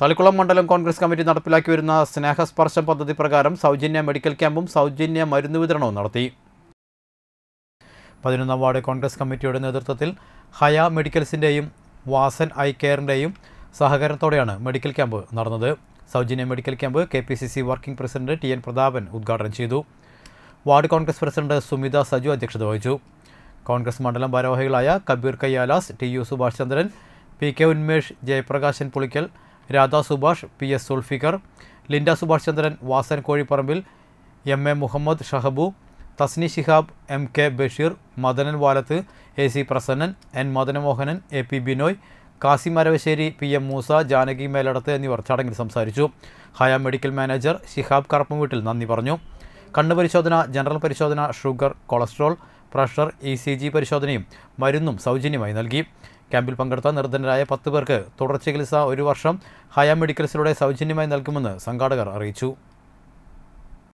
തളിക്കുളം മണ്ഡലം കോൺഗ്രസ് കമ്മിറ്റി നടപ്പിലാക്കി വരുന്ന സ്നേഹസ്പർശം പദ്ധതി പ്രകാരം സൗജന്യ മെഡിക്കൽ ക്യാമ്പും സൗജന്യ മരുന്ന് വിതരണവും നടത്തി. 11ാം വാർഡ് കോൺഗ്രസ് കമ്മിറ്റിയുടെ നേതൃത്വത്തിൽ ഹയ മെഡിക്കൽസിൻ്റെയും വാസൻ ഐ കെയറിൻ്റെയും സഹകരണത്തോടെയാണ് മെഡിക്കൽ ക്യാമ്പ് നടന്നത്. സൗജന്യ medical camp KPCC working president TN Prathapan ഉദ്ഘാടനം ചെയ്തു. Ward Congress president Sumitha Saju അധ്യക്ഷത വഹിച്ചു. കോൺഗ്രസ് മണ്ഡലം ഭാരവാഹികളായ Kabeer Kayyalas, TU Subhash Chandran, PK Unmesh, Jayaprakashan Pulikkal, Radha Subhash, PS Sulfikar, Linda Subhash Chandran, Vasan Kozhipparambil, MA Muhammad Shahabu, Thasni Shihab, MK Basheer, Madanan Valath, AC Prasannan, N Madanamohanan, AP Binoy, Kasim Aravassery, PM Moosa, Janaki Meladath എന്നിവർ ചടങ്ങിൽ സംസാരിച്ചു. ഹയ മെഡിക്കൽ മാനേജർ ശിഹാബ് കറപ്പുംവീട്ടിൽ നന്ദി പറഞ്ഞു. കണ്ണ് പരിശോധന, ജനറൽ പരിശോധന, ഷുഗർ, കൊളസ്ട്രോൾ, പ്രഷർ, ECG പരിശോധനയും മരുന്നും സൗജന്യമായി നൽകി. ക്യാമ്പിൽ പങ്കെടുത്ത നിർധനരായ 10 പേർക്ക് തുടർ ചികിത്സ 1 വർഷം ഹയ മെഡിക്കൽസിലൂടെ സൗജന്യമായി നൽകുമെന്ന് സംഘാടകർ അറിയിച്ചു.